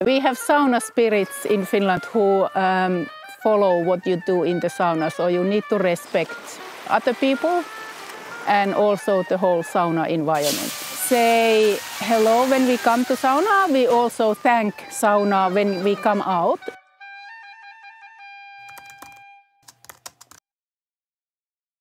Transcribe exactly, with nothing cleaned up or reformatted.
We have sauna spirits in Finland who um, follow what you do in the sauna, so you need to respect other people and also the whole sauna environment. Say hello when we come to sauna. We also thank sauna when we come out.